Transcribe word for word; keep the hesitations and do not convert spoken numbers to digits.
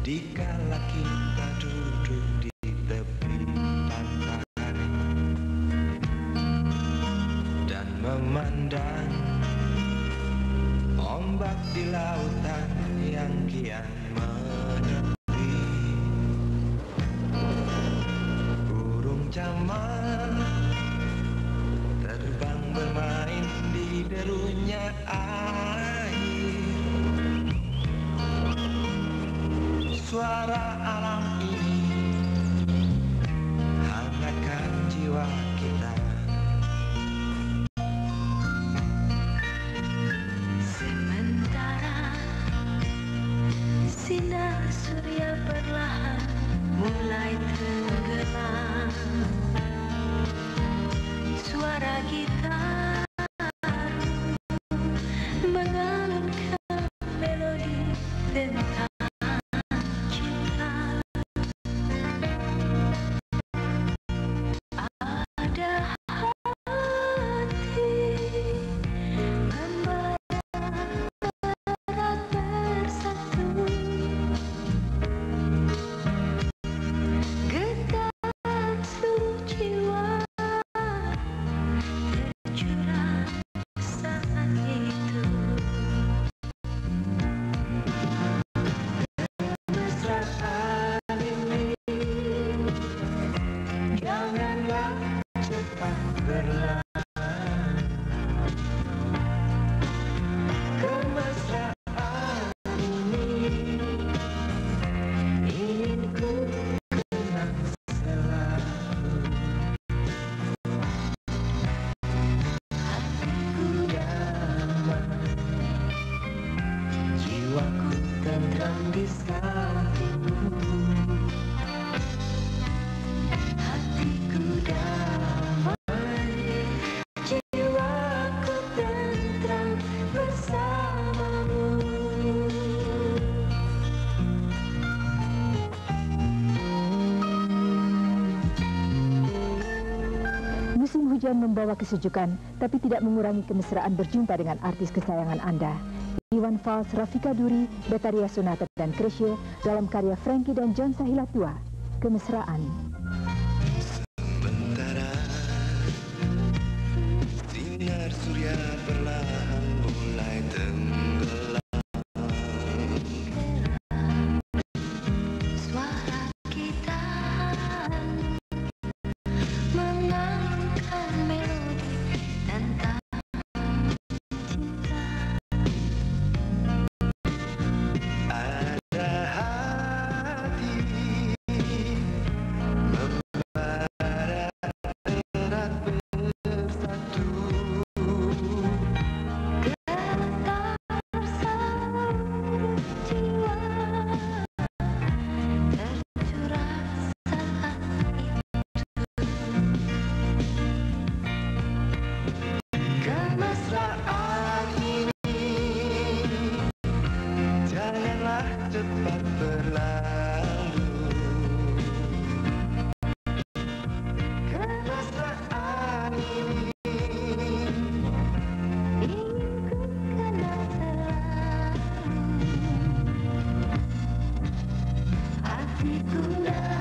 Dikala kita duduk di tepi pantai dan memandang ombak di lautan yang kian menepi, burung camar terbang bermain di derunya air. Suara alam ini hangatkan jiwa kita. Sementara sinar surya perlahan mulai tenggelam, suara gitar mengalunkan melodi tentang di sampingmu, hatiku damai, jiwaku tentram bersamamu. Musim hujan membawa kesejukan, tapi tidak mengurangi kemesraan berjumpa dengan artis kesayangan Anda. Iwan Fals, Rafika Duri, Betharia Sonata, dan Chrisye dalam karya Frankie dan John Sahilat dua, Kemesraan. Sementara sinar surya perlahan mulai tenggelam, Suara gitar mengalunkan melodi tentang cinta. ada hati membara erat bersatu, Getar seluruh jiwa tercurah saat itu. kemesraan ini janganlah cepat berlalu. Kemesraan ini Ingin ku kenal selalu, hatiku